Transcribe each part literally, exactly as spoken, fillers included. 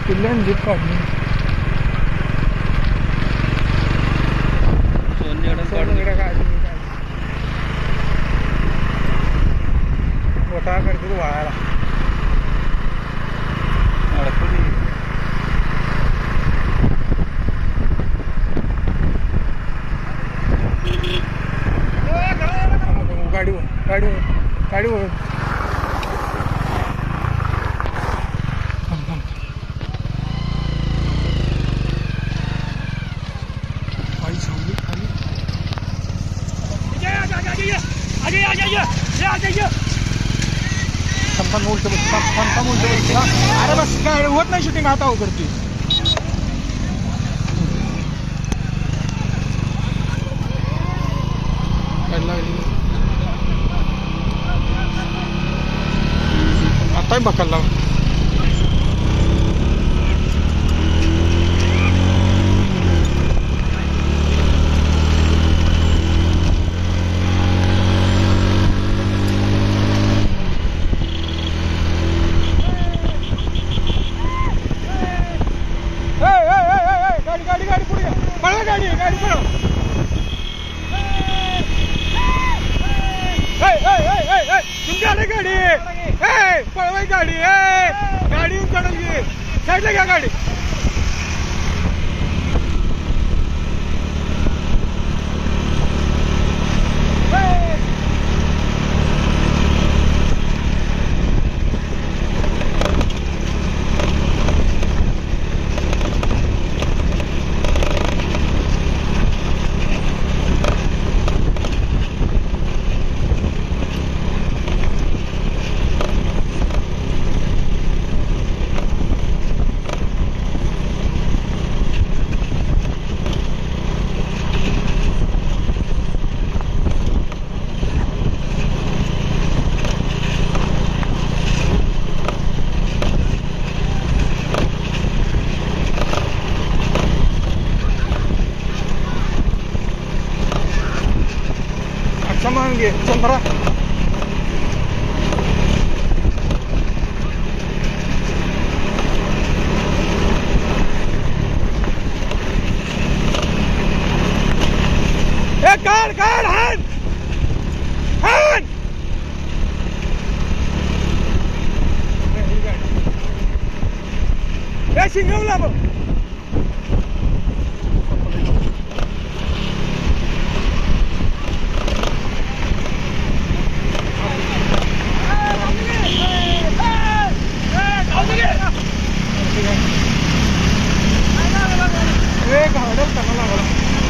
पिल्ल्यान jeep काढली सोनकडे काढली मोठा करते वाळायला गाडीवर गाडीवर गाडीवर अरे बस काय होत नाही शूटिंग आता हो करते आता बघायला लाव गाडी गाडी पुढे पळवा गाडी गाडी पळव तुमच्या आले गाडी पळवाय गाडी गाडी चढल की साईडला घ्या गाडी Samange, Chandra. Hey, car, car, hand, hand. Hey, single level. एक हडल करना लागला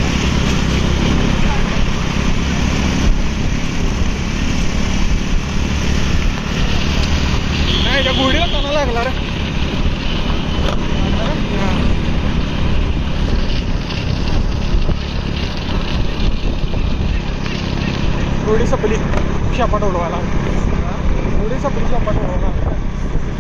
नाही त्या घोडीला कणा लागला रे घोडी सपली शापाट उडवायला घोडी सपली शापाट उडवायला